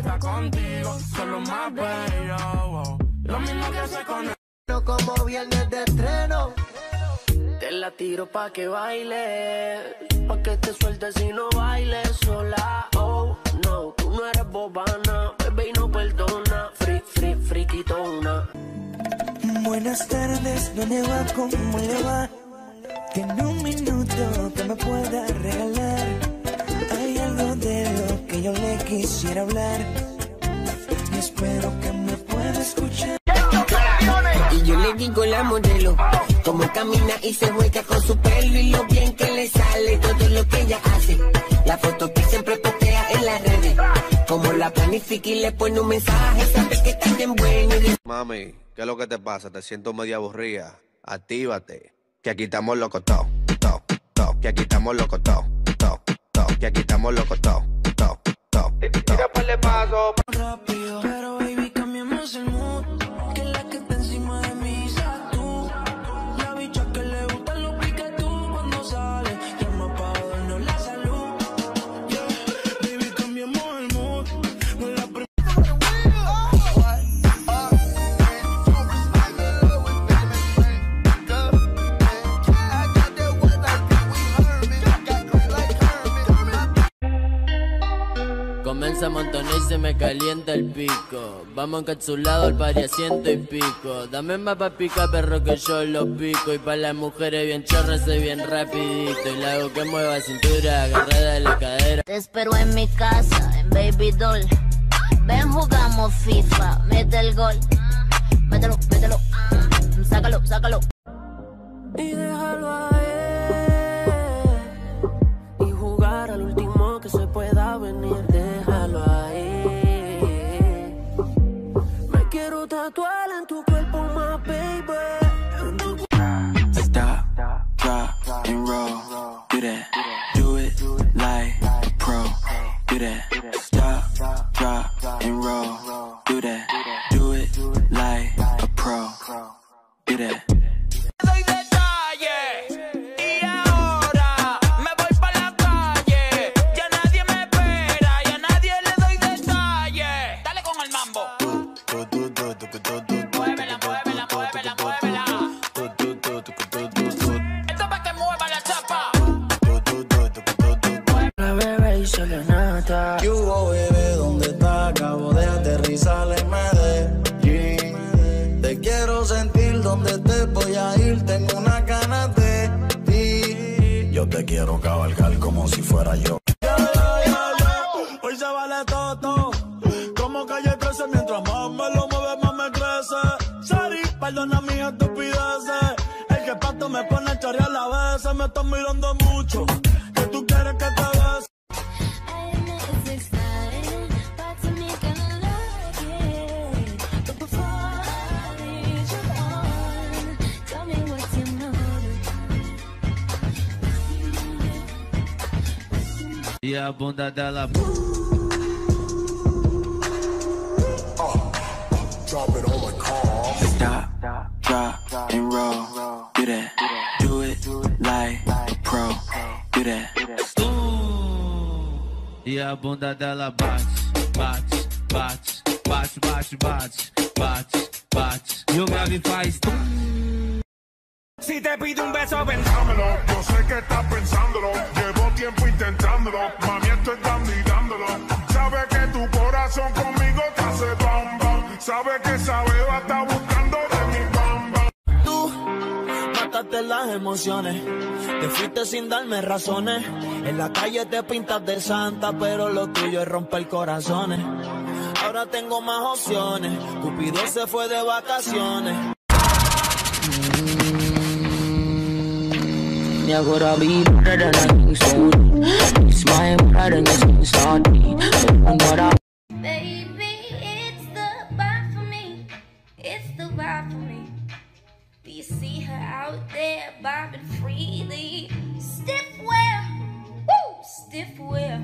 está contigo, son los más bellos, wow. Lo mismo que hace con él. Como viernes de estreno. Te la tiro pa' que baile, pa' que te sueltes y no bailes sola. Oh, no, tú no eres bobana, bebé y no perdona. Friquitona. Buenas tardes, ¿dónde va? ¿Cómo le va? Tiene un minuto que me pueda regalar. Hay algo de lo que yo le quisiera hablar y espero que me pueda escuchar. Y yo le digo la modelo, como camina y se vuelca con su pelo y lo bien que le sale todo lo que ella hace. La foto que siempre postea en las redes, como la planifica y le pone un mensaje, sabe que está bien bueno. Mami, ¿qué es lo que te pasa? Te siento media aburrida. Actívate, que aquí estamos locos todos, que aquí estamos locos todos, que aquí estamos locos todos, Tira por el paso. Rápido, pero baby, cambiemos el mood. Que la que está encima de mí seas tú. La bicha que le gustan los piques tú cuando sale. Llama pa' darnos la salud. Yeah, baby, cambiemos el mood. No es la Comienza a montonar y se me calienta el pico. Vamos encapsulado al pari a 100 y pico. Dame más pa' pica, perro, que yo lo pico. Y pa' las mujeres bien chorras, soy bien rapidito. Y la hago que mueva cintura, agarrada de la cadera. Te espero en mi casa, en Baby Doll. Ven, jugamos FIFA, mete el gol. Mételo, sácalo. Y déjalo a él, y jugar al último que se pueda venir. Déjalo ahí. Me quiero tatuar en tu cuerpo, my baby. Stop, drop, and roll. Do that, do it like a pro. Do that, stop, drop, and roll. Do that, do it like a pro. Do that. Doy detalles y ahora me voy pa' la calle. Ya nadie me espera y a nadie le doy detalles. Dale con el mambo. Muévela. Esto pa' que mueva la chapa. La bebé y serenata. ¿Qué hubo, bebé? ¿Dónde está? Acabo de aterrizar en Medellín. Te quiero sentir donde te voy a ir. Tengo una ganas de ti. Yo te quiero cabalgar como si fuera yo. Hoy se vale todo. Como Calle 13, mientras más me lo mueve, más me crece. Sari, perdona mis estupideces. El que pato me pone a chorrear la vez. Me estás mirando mucho. Que tú quieres que te beses. E a bunda dela. Stop, drop, and roll. Do that, do it like a pro. Do that. E a bunda dela bate. E o grave faz. Si te pido un beso, pensámelo. Yo sé que estás pensándolo. Llevo tiempo intentándolo. Mami, estoy dándolo. Sabe que tu corazón conmigo te hace bam bam. Sabe que esa beba está buscando de mi bam bam. Tú mataste las emociones. Te fuiste sin darme razones. En la calle te pintas de santa, pero lo tuyo es romper corazones. Ahora tengo más opciones. Cupido se fue de vacaciones. You gotta be better than you so. It's my better than you started. Baby, it's the vibe for me. It's the vibe for me. Do you see her out there bobbing freely? Stiff wear. Woo! Stiff wear.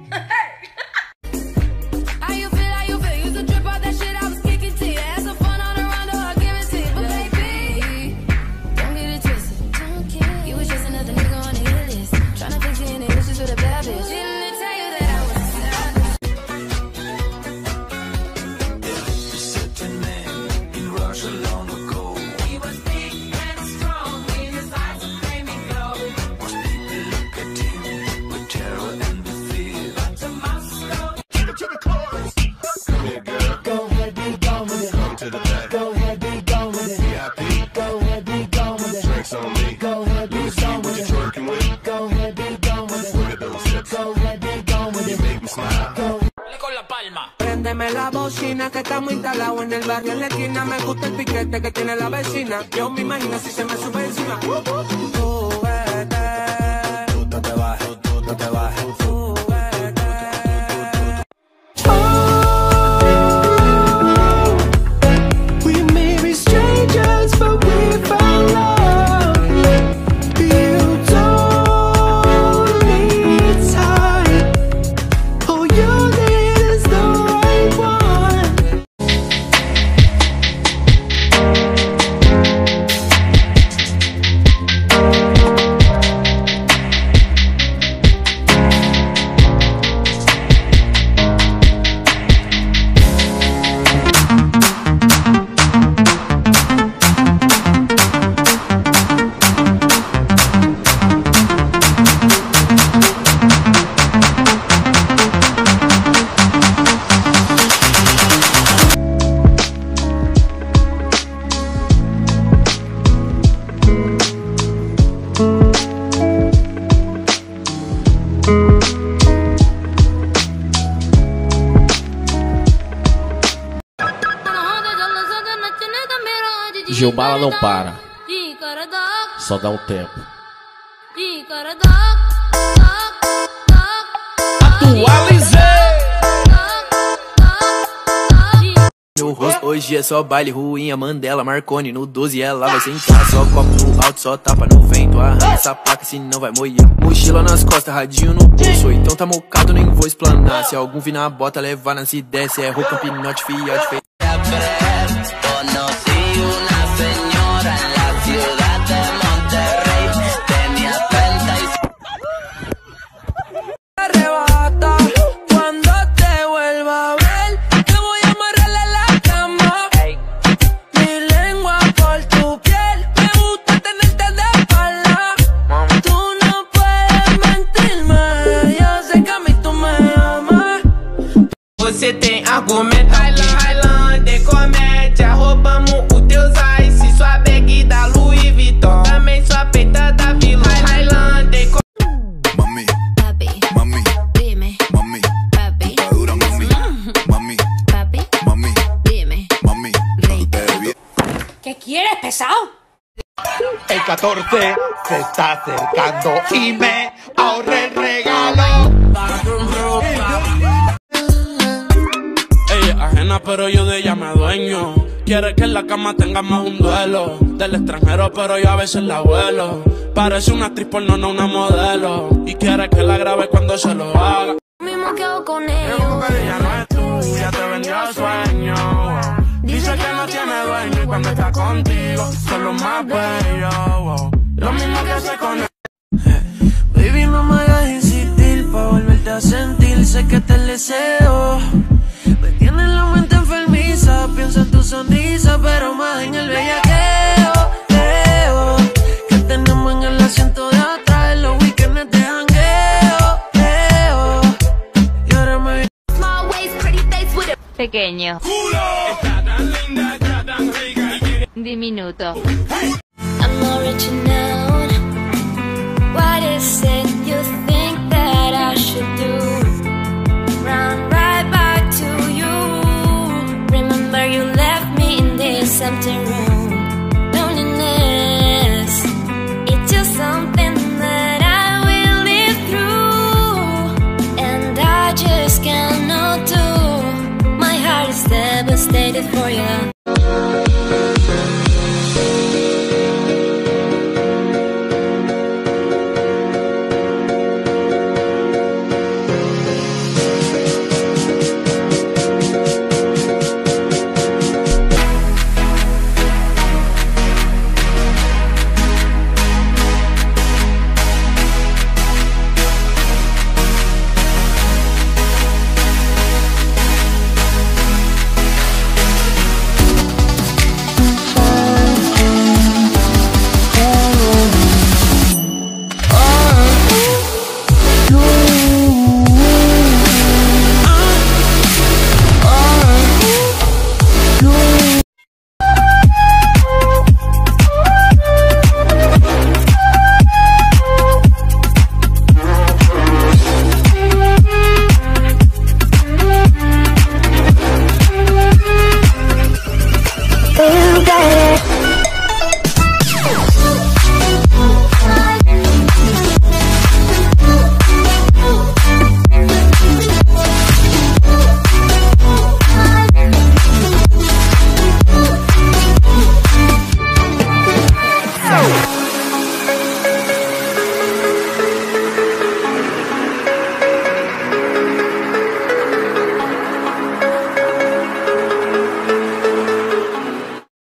How you feel? You used to trip out that shit I was kicking to you. Had some fun on the round, I'll give it to you. But baby, don't get it twisted. You was just another nigga on the hit list. Tryna fix any issues with a bad bitch. Didn't they tell you that I was a savage? préndeme la bocina que estamos instalados en el barrio en la esquina. Me gusta el piquete que tiene la vecina. Yo me imagino si se me sube encima. No te bajes, no te bajes. Gilmara não para, só dá um tempo. Atualizei! Meu rosto hoje é só baile, ruinha, Mandela, Marconi. No 12 ela vai sentar, só copo no alto, só tapa no vento. Arranca essa placa, senão vai molhar. Mochila nas costas, radinho no pulso. Então tá mocado, nem vou explanar. Se algum vir na bota, levar nas ideias. É roupa, pinote, fiote, feito. Você tem argumento, Highland é comédia. Roubamos o teus ice, sua bag da Louis Vuitton. Também sua peita da Vila. Highland é Mami, Papi, mami, dime, mami, papi, está dura, mami, mami, papi, mami, dime, mami, tú te ves bien. ¿Qué quieres, pesado? El 14 se está acercando y me ahorré el regalo. Ella es ajena pero yo de ella me dueño. Quiere que en la cama tengamos un duelo. Del extranjero pero yo a veces la vuelo. Parece una actriz porno, no una modelo. Y quiere que la grabe cuando se lo haga. mismo que hago con Es ellos. como que ella no es tuya, te vendió sueño. Dice que no tiene dueño y cuando está contigo son los más bellos. Lo mismo que hace con él. Baby, no me hagas insistir pa' volverte a sentir. Sé que te deseo. Me tienes la mente enfermiza. Pienso en tu sonrisa, pero más en el bellaqueo. Creo que tenemos en el asiento de atrás en los weekends de jangueo. Y ahora me Small waist, pretty face with a pequeño, diminuto. I'm original.